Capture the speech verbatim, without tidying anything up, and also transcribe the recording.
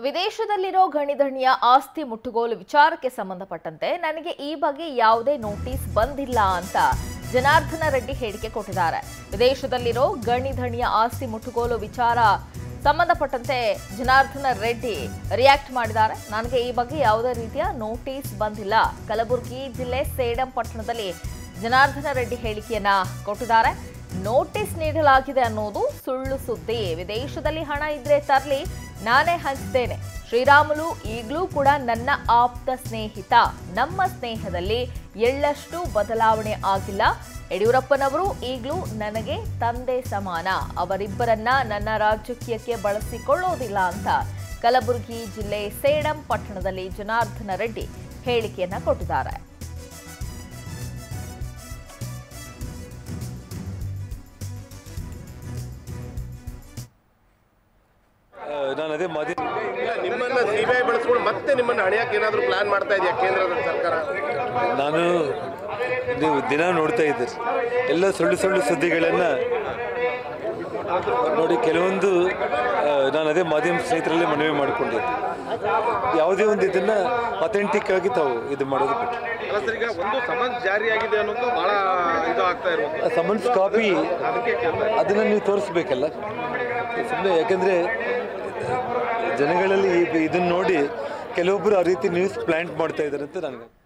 ವಿದೇಶದಲ್ಲಿರೋ ಗಣಿಧಣಿಯ ಆಸ್ತಿ ಮುಟ್ಟುಗೋಲು ವಿಚಾರಕ್ಕೆ ಸಂಬಂಧಪಟ್ಟಂತೆ ನನಗೆ ಈ ಬಗ್ಗೆ ಯಾವುದೇ ನೋಟಿಸ್ ಬಂದಿಲ್ಲ ಅಂತ ಜನಾರ್ದನ ರೆಡ್ಡಿ ಹೇಳಿಕೆ ಕೊಟ್ಟಿದ್ದಾರೆ. ವಿದೇಶದಲ್ಲಿರೋ ಗಣಿಧಣಿಯ ಆಸ್ತಿ ಮುಟ್ಟುಗೋಲು ವಿಚಾರ ಸಂಬಂಧಪಟ್ಟಂತೆ ಜನಾರ್ದನ ರೆಡ್ಡಿ ರಿಯಾಕ್ಟ್ ಮಾಡಿದ್ದಾರೆ. ನನಗೆ ಈ ಬಗ್ಗೆ ಯಾವುದೇ ರೀತಿಯ ನೋಟಿಸ್ ಬಂದಿಲ್ಲ. ಕಲಬುರಗಿ ಜಿಲ್ಲೆ ಸೇಡಂ ಪಟ್ಟಣದಲ್ಲಿ ಜನಾರ್ದನ ರೆಡ್ಡಿ ಹೇಳಿಕೆಯನ್ನ ಕೊಟ್ಟಿದ್ದಾರೆ. ನೋಟಿಸ್ ನೀಡಲಾಗಿದೆ ಅನ್ನೋದು ಸುಳ್ಳು ಸುದ್ದಿ. ವಿದೇಶದಲ್ಲಿ ಹಣ ಇದ್ರೆ ತರಲಿ, ನಾನೇ ಹಂಚ್ತೇನೆ. ಶ್ರೀರಾಮುಲು ಈಗಲೂ ಕೂಡ ನನ್ನ ಆಪ್ತ ಸ್ನೇಹಿತ. ನಮ್ಮ ಸ್ನೇಹದಲ್ಲಿ ಎಳ್ಳಷ್ಟು ಬದಲಾವಣೆ ಆಗಿಲ್ಲ. ಯಡಿಯೂರಪ್ಪನವರು ಈಗಲೂ ನನಗೆ ತಂದೆ ಸಮಾನ. ಅವರಿಬ್ಬರನ್ನ ನನ್ನ ರಾಜಕೀಯಕ್ಕೆ ಬಳಸಿಕೊಳ್ಳೋದಿಲ್ಲ ಅಂತ ಕಲಬುರಗಿ ಜಿಲ್ಲೆ ಸೇಡಂ ಪಟ್ಟಣದಲ್ಲಿ ಜನಾರ್ದನ ರೆಡ್ಡಿ ಹೇಳಿಕೆಯನ್ನ ಕೊಟ್ಟಿದ್ದಾರೆ. ನಾನು ಅದೇ ಮಾದಿ ನಿಮ್ಮನ್ನ ಸಿಬಿಐ ಬಳಸ್ಕೊಂಡು ಮತ್ತೆ ನಿಮ್ಮನ್ನ ಹಣಿಯಕ್ಕೆ ಏನಾದರೂ ಪ್ಲಾನ್ ಮಾಡ್ತಾ ಇದೆಯಾ ಕೇಂದ್ರದ ಸರ್ಕಾರ? ನಾನು ನೀವು ದಿನ ನೋಡ್ತಾ ಇದ್ದೀರಿ ಎಲ್ಲ ಸುಳ್ಳು ಸುಳ್ಳು ಸುದ್ದಿಗಳನ್ನು ನೋಡಿ. ಕೆಲವೊಂದು ನಾನು ಅದೇ ಮಾಧ್ಯಮ ಸ್ನೇಹಿತರಲ್ಲೇ ಮನವಿ ಮಾಡಿಕೊಂಡಿದ್ದೆ, ಯಾವುದೇ ಒಂದು ಇದನ್ನು ಅಥೆಂಟಿಕ್ ಆಗಿ ತಾವು ಇದು ಮಾಡೋದು ಬಿಟ್ಟು. ಅಲ್ಲ ಸರ್, ಈಗ ಒಂದು ಸಮನ್ಸ್ ಜಾರಿಯಾಗಿದೆ ಅನ್ನೋದು ಬಹಳ ಇದು ಆಗ್ತಾ ಇರೋದು. ಸಮನ್ಸ್ ಕಾಪಿ ಅದನ್ನು ನೀವು ತೋರಿಸ್ಬೇಕಲ್ಲ ಸುಮ್ಮನೆ. ಯಾಕೆಂದರೆ ಜನಗಳಲ್ಲಿ ಇದನ್ನು ನೋಡಿ ಕೆಲವೊಬ್ಬರು ಆ ರೀತಿ ನ್ಯೂಸ್ ಪ್ಲಾಂಟ್ ಮಾಡ್ತಾ ಇದ್ದಾರೆ ಅಂತ ನನಗೆ